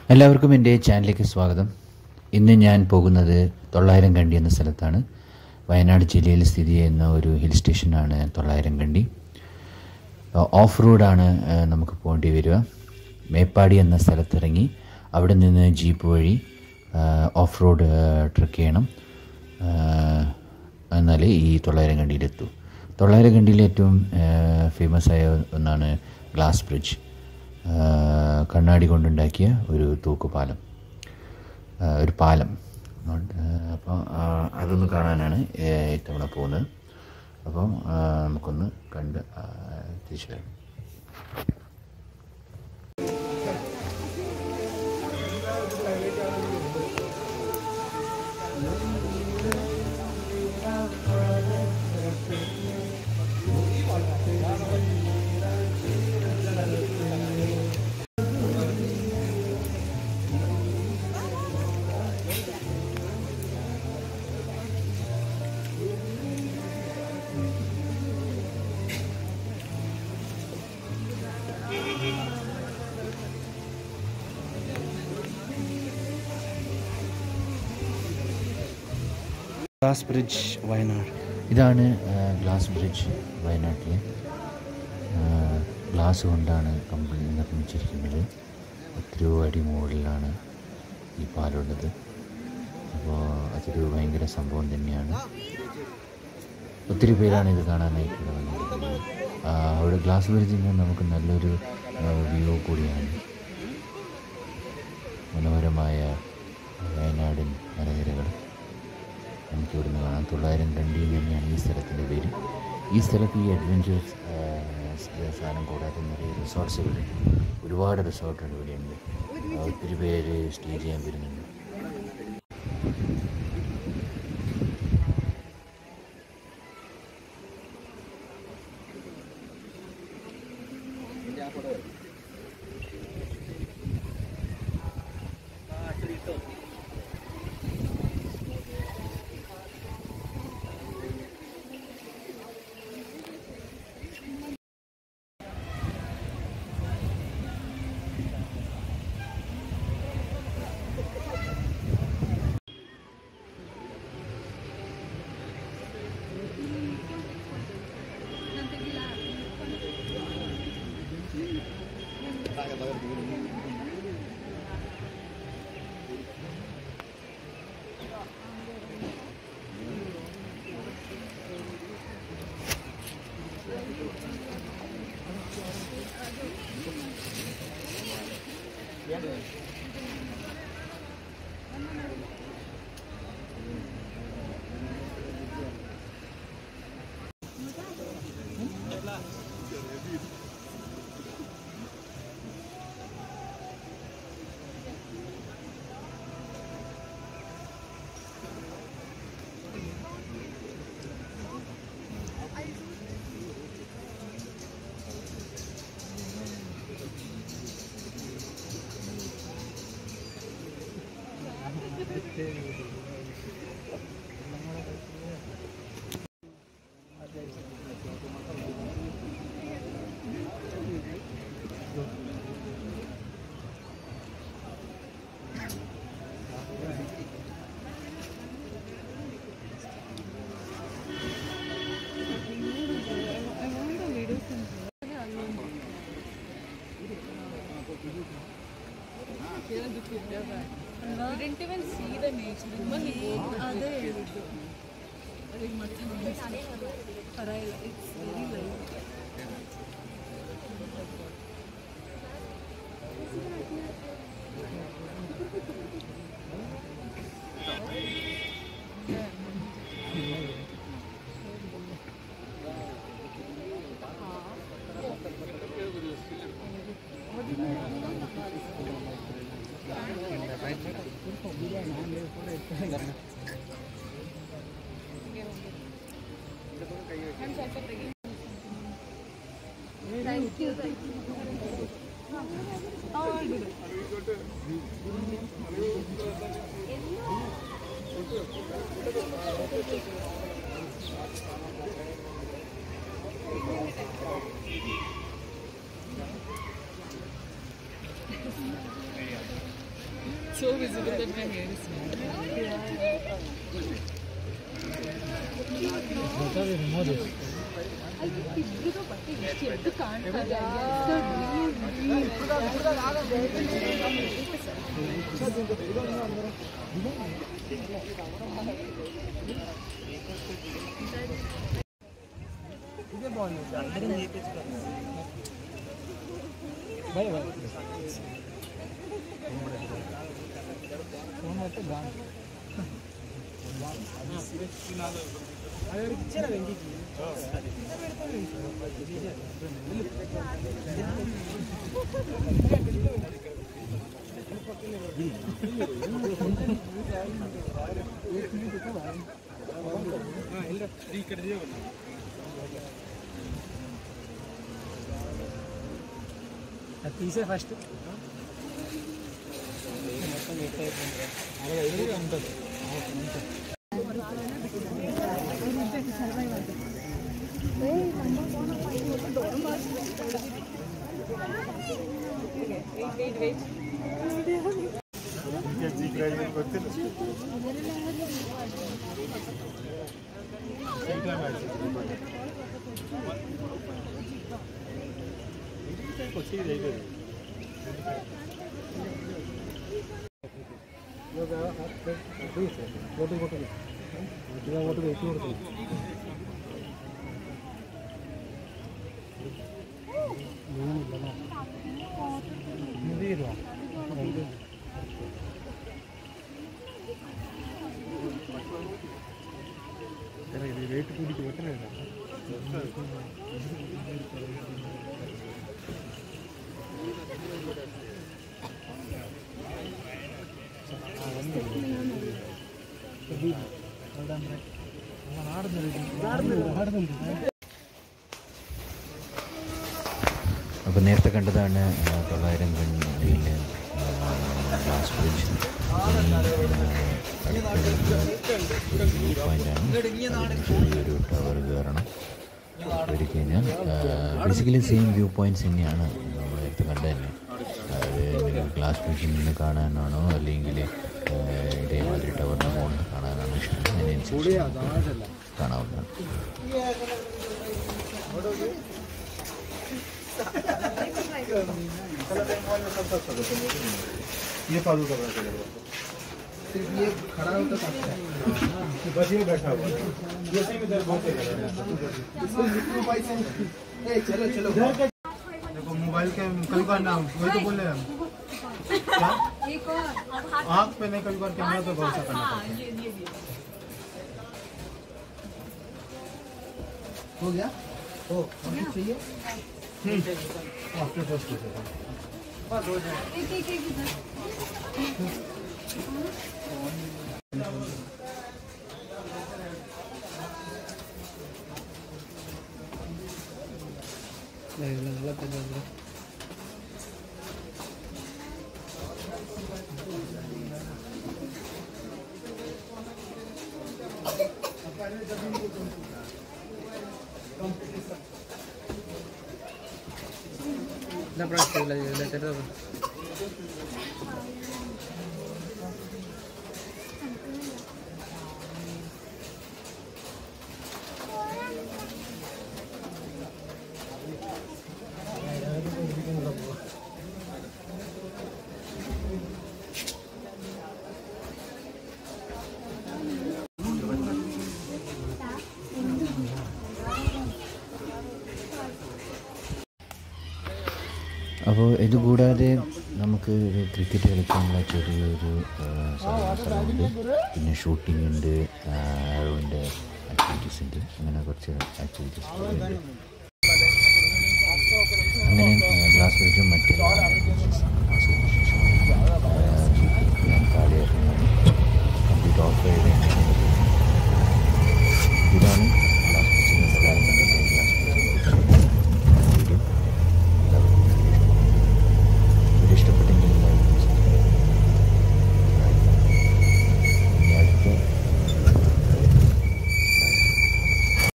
എല്ലാവർക്കും എൻ്റെ ചാനലിലേക്ക് സ്വാഗതം. ഇന്ന് ഞാൻ പോകുന്നത് തൊള്ളായിരം കണ്ടി എന്ന സ്ഥലത്താണ്. വയനാട് ജില്ലയിൽ സ്ഥിതി ചെയ്യുന്ന ഒരു ഹിൽ സ്റ്റേഷനാണ് തൊള്ളായിരം കണ്ടി. ഓഫ് റോഡാണ് നമുക്ക് പോകേണ്ടി വരിക. മേപ്പാടി എന്ന സ്ഥലത്തിറങ്ങി അവിടെ നിന്ന് ജീപ്പ് വഴി ഓഫ് റോഡ് ട്രക്ക് ചെയ്യണം. എന്നാലേ ഈ തൊള്ളായിരം കണ്ടിയിലെത്തൂ. തൊള്ളായിരം കണ്ടിയിലെ ഏറ്റവും ഫേമസ് ആയ ഒന്നാണ് ഗ്ലാസ് ബ്രിഡ്ജ്. കണ്ണാടി കൊണ്ടുണ്ടാക്കിയ ഒരു തൂക്കുപാലം, ഒരു പാലം. അപ്പോൾ അതൊന്ന് കാണാനാണ് ഇത്തവണ പോകുന്നത്. അപ്പം നമുക്കൊന്ന് കണ്ട് തിരിച്ചു വരാം. Glass bridge Wayanad. ഇതാണ് ഗ്ലാസ് ബ്രിഡ്ജ് വയനാട്ടിലെ. ഗ്ലാസ് കൊണ്ടാണ് കംപ്ലീറ്റ് നിർമ്മിച്ചിരിക്കുന്നത്. ഒത്തിരി അടി മുകളിലാണ് ഈ പാലുള്ളത്. അപ്പോൾ അതൊരു ഭയങ്കര സംഭവം തന്നെയാണ്. ഒത്തിരി പേരാണ് ഇത് കാണാനായിട്ട് വന്നിരിക്കുന്നത്. അവിടെ ഗ്ലാസ് ബ്രിഡ്ജിൽ നിന്ന് നമുക്ക് നല്ലൊരു വ്യൂ കൂടിയാണ്. മനോഹരമായ വയനാടൻ മലനിരകൾ നമുക്ക് ഇവിടുന്ന് കാണാം. തൊള്ളായിരം കണ്ടി തന്നെയാണ് ഈ സ്ഥലത്തിൻ്റെ പേര്. ഈ സ്ഥലത്ത് ഈ അഡ്വഞ്ചേഴ്സ് സാധനം കൂടാതെ നിറയെ റിസോർട്ട്സുകൾ, ഒരുപാട് റിസോർട്ടുകൾ ഇവിടെയുണ്ട്. ഒത്തിരി പേര് സ്റ്റേ ചെയ്യാൻ വരുന്നുണ്ട്. We didn't even see the nature. Other it's very light. Thank you. so visible that my hair is small. తీసే ఫస్ట్ రేటు కూడికి పెట్టలేదు അപ്പോൾ നേരത്തെ കണ്ടതാണ് 900 കണ്ടിയിലെ ഗ്ലാസ് ബ്രിഡ്ജ്. വ്യൂ പോയിൻ്റാണ്. ചെറിയൊരു ടവർ കയറണം. കയറി കഴിഞ്ഞാൽ ബേസിക്കലി സെയിം വ്യൂ പോയിൻറ്റ്സ് തന്നെയാണ് നമ്മൾ നേരത്തെ കണ്ടത് തന്നെ. അതായത് ഗ്ലാസ് ബ്രിഡ്ജിൽ നിന്ന് കാണാനാണോ അല്ലെങ്കിൽ ഇതേമാതിരി ടവറിൻ്റെ മുകളിൽ കാണാനാണോ ഇഷ്ടം, അതിനനുസരിച്ച് കാണാവുന്നതാണ്. ये फालतू कर रहा है, सिर्फ ये खड़ा होता सकता है, बस ये बैठा हुआ है, ये सही में दर्द बहुत है। चलो चलो देखो मोबाइल के कई बार नाम वही तो बोले हम क्या आँख पे नहीं, कई बार कैमरा पे भरोसा करना पड़ता है। हो गया हो चाहिए आफ्टर फर्स्ट ना प्राइस लगेगा चलो അപ്പോൾ ഇതുകൂടാതെ നമുക്ക് ക്രിക്കറ്റ് കളിക്കാനുള്ള ചെറിയൊരു സ്ഥലമുണ്ട്. പിന്നെ ഷൂട്ടിംഗ് ഉണ്ട്, ആരോൻ്റെ ആക്ടിവിറ്റീസ് ഉണ്ട്, അങ്ങനെ കുറച്ച് ആക്ടിവിറ്റീസ് ഉണ്ട്. അങ്ങനെ ഗ്ലാസ് ബ്രിഡ്ജും മറ്റെല്ലാ ആക്ടിവിറ്റീസും ആസ്വദിച്ച ശേഷം ഞാൻ താഴെ ഇറങ്ങുകയാണ്. കംപ്ലീറ്റ് ഓഫ് റൈഡ് ഇതാണ്